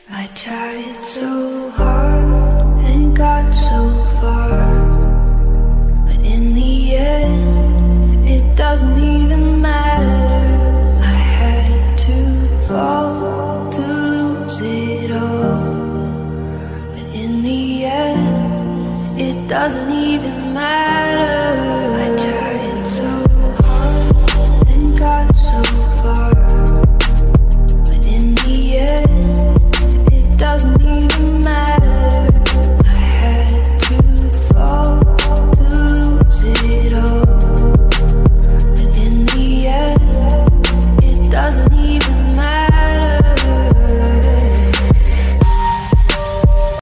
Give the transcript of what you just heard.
I tried so hard and got so far, but in the end, it doesn't even